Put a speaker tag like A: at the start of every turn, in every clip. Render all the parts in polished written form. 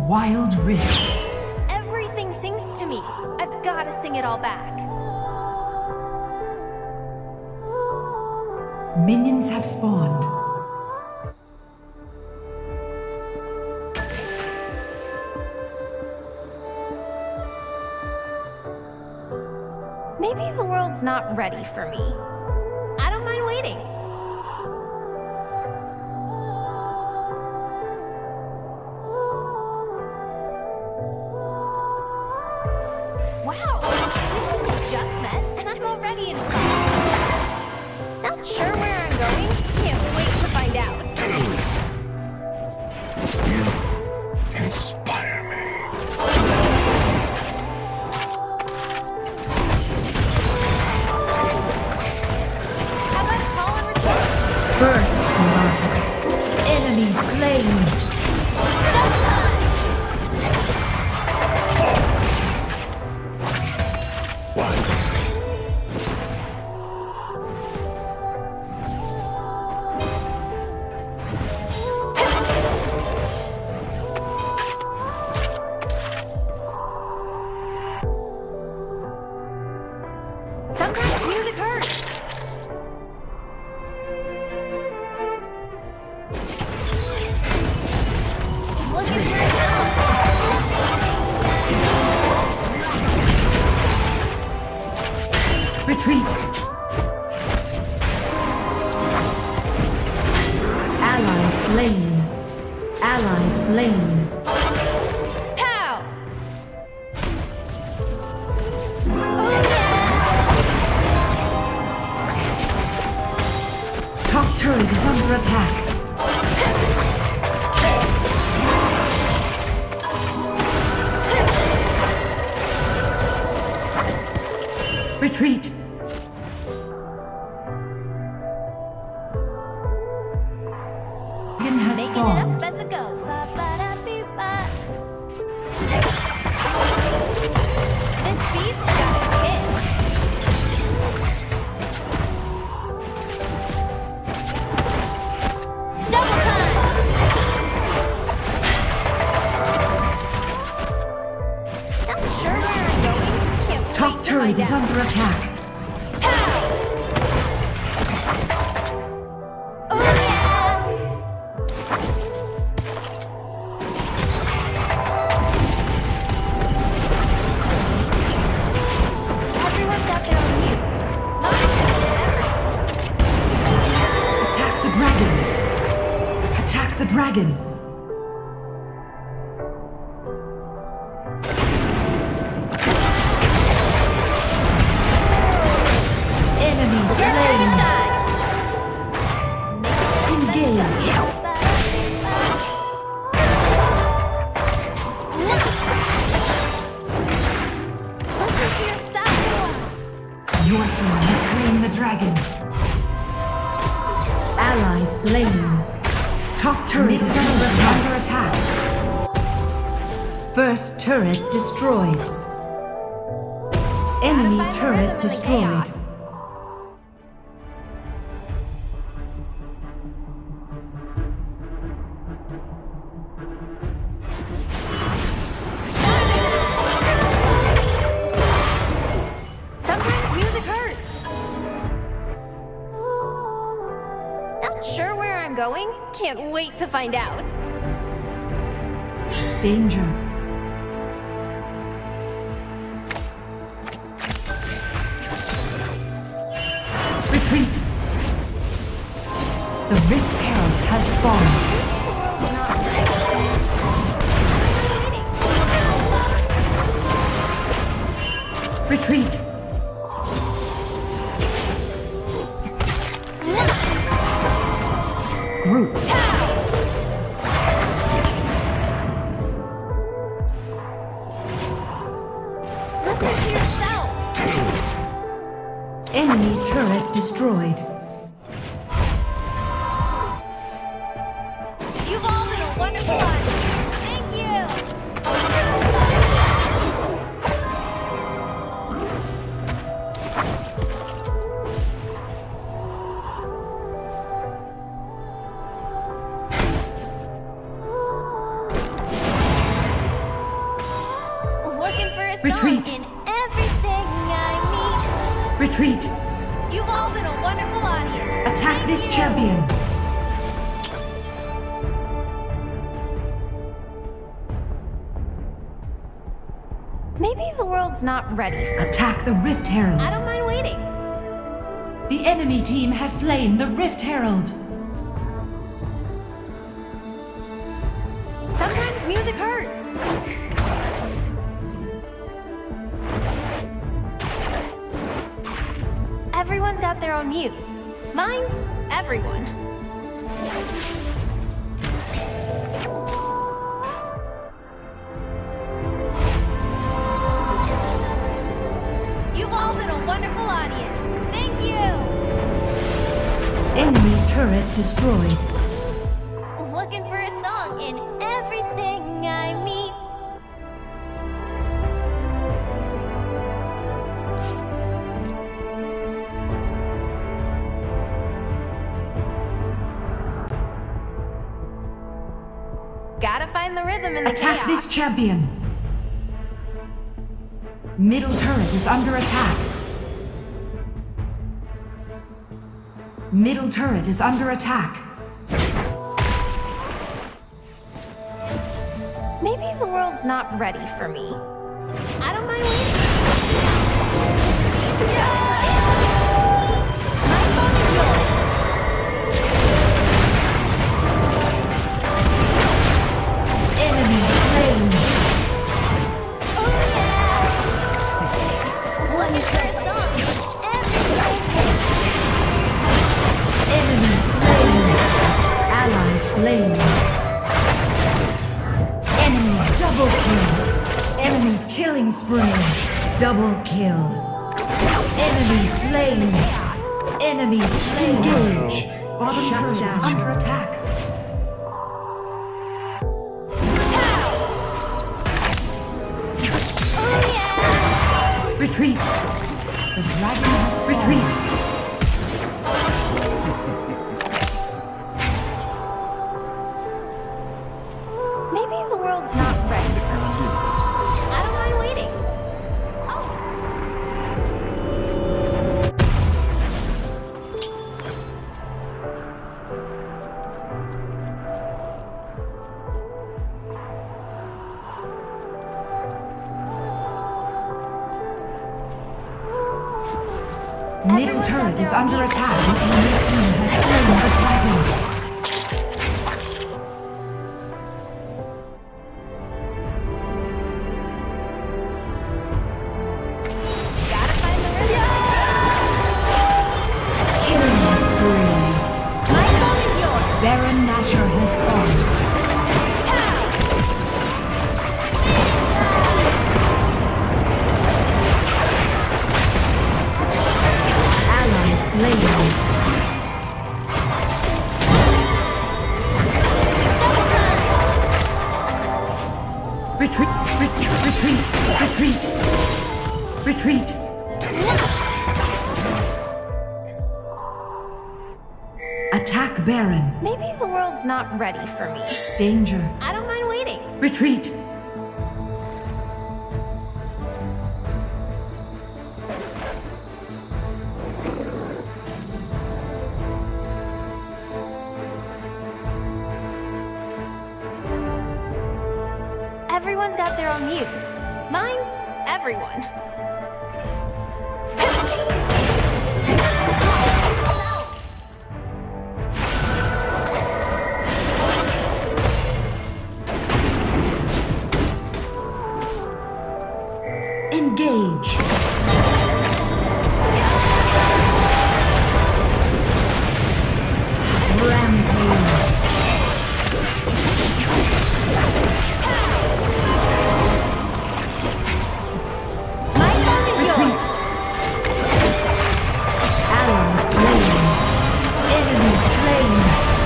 A: Wild Rift.
B: Everything sings to me. I've got to sing it all back.
A: Minions have spawned.
B: Maybe the world's not ready for me. I don't mind waiting. Wow, we just met and I'm already inspired. Not sure where I'm going. Can't wait to find out.
C: You inspire me.
B: How about a call and return?
A: First blood. Enemy slain.
C: What?
B: Sometimes music hurts. Looking for a song.
A: Retreat. Ally slain. Ally slain.
B: Pow! Oh yeah!
A: Top turret is under attack. Retreat. Dragon has
B: Making it
A: spawned.
B: up as it goes. Ba-ba-da-bee-ba. This beat's got a kick. Double time! Not sure where I'm going. Can't
A: Top
B: wait to
A: turret
B: find
A: is
B: out.
A: under attack.
B: Oh yeah! Everyone's got their own use.
A: Attack the dragon. Attack the dragon. Enemy slain. Engage.
B: Listen to yourself.
A: Your team has slain the dragon. Ally slain. Top turret is under attack. First turret destroyed. Enemy
B: Find the rhythm
A: turret
B: in the
A: destroyed.
B: chaos. Sometimes music hurts. Not sure where I'm going. Can't wait to find out.
A: Danger. Retreat. The Rift Herald has spawned. Retreat. Group.
B: Listen to yourself.
A: Enemy turret destroyed.
B: You've all been a wonderful audience. Thank you.
A: Retreat.
B: song in everything I
A: Retreat.
B: meet. You've all been a wonderful audience.
A: Attack
B: Thank
A: this
B: you.
A: champion.
B: Maybe the world's not ready for me.
A: Attack the Rift Herald.
B: I don't mind waiting.
A: The enemy team has slain the Rift Herald.
B: Sometimes music hurts. Everyone's got their own muse. Mine's everyone. You've all been a wonderful audience. Thank you.
A: Enemy turret destroyed.
B: Looking for a song in everything I meet. Gotta find the rhythm in the
A: Attack
B: chaos.
A: this champion. Middle turret is under attack. Middle turret is under attack.
B: Maybe the world's not ready for me. I don't mind waiting. My phone is yours.
A: Enemy slain.
B: Oh yeah! Looking for a song.
A: Enemy slain. Ally slain. Enemy double kill. Enemy killing spree. Double kill. Enemy slain. Enemy slain. Engage. Bottom turret is under attack.
B: Oh yeah!
A: Retreat. The dragon has retreat.
B: Maybe the world's not ready for me. I don't mind waiting. Oh.
A: Middle turret is under attack. The enemy team has slain the dragon.
B: Gotta find the rhythm.
A: Killing spree.
B: My phone is yours.
A: Baron Nashor has spawned. Ally slain. Retreat, retreat, retreat, retreat. Attack Baron.
B: Maybe the world's not ready for me.
A: Danger.
B: I don't mind waiting.
A: Retreat.
B: Everyone's got their own muse. Mine's everyone.
A: Engage. Rampage.
B: My phone is
A: Retreat.
B: yours.
A: Ally slain. Enemy slain.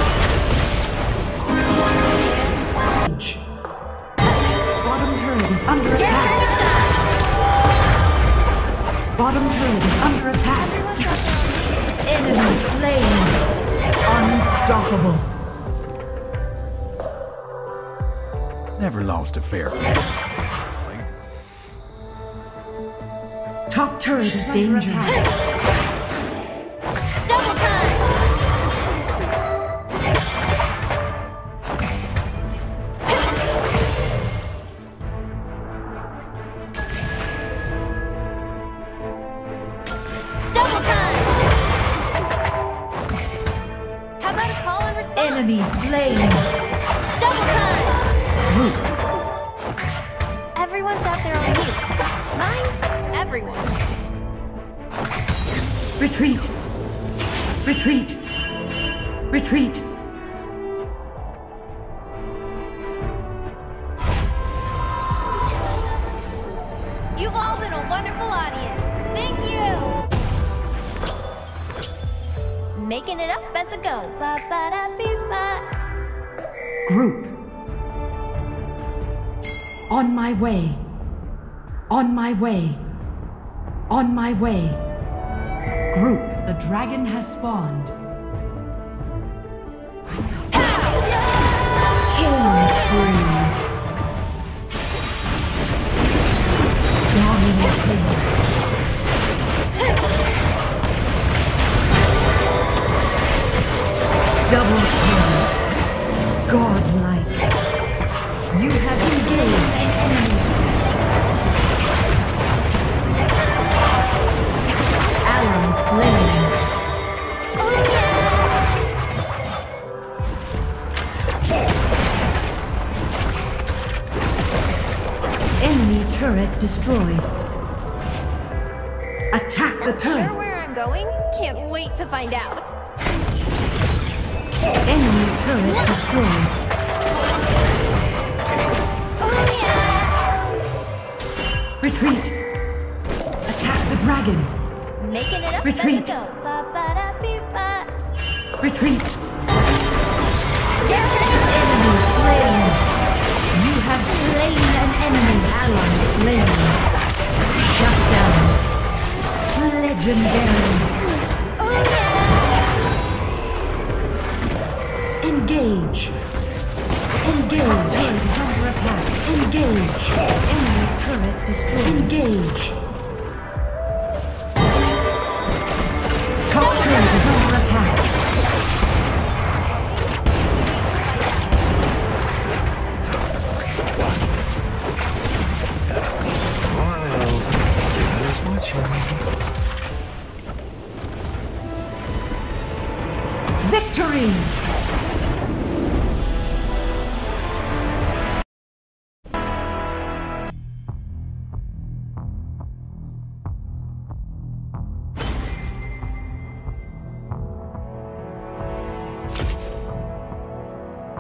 A: Bottom turret is under
B: Your
A: attack.
B: turn to shine.
A: Bottom turret is under attack.
B: Everyone's got their own muse.
A: Enemy slain. Unstoppable.
D: Never lost a fair fight.
A: Top turret is under attack.
B: Double time! Double time! How about a call and response?
A: Enemy slain.
B: Double time!
A: Group.
B: Everyone's out there on mute. Mine's everyone.
A: Retreat. Retreat. Retreat.
B: You've all been a wonderful audience. Thank you. Making it up as I go. Ba-ba-da-bee-ba.
A: Group. On my way. On my way. On my way. Group. The dragon has spawned. Killing spree. Dominating. Double kill. Godlike. You have engaged an enemy. Ally slain. Enemy turret destroyed. Attack the
B: Sure
A: turret.
B: where I'm going? Can't wait to find out.
A: Enemy turret destroyed. Retreat. Attack the dragon.
B: Making it up
A: Retreat.
B: as I go. Ba-ba-da-bee-ba.
A: Retreat. Enemy slain. You have slain an enemy ally slain. Shut down. Legendary. Engage. Engage. Turret is under attack. Engage. Enemy turret destroyed. Engage. Top turret is under attack.
C: Smile. God is watching.
A: Victory!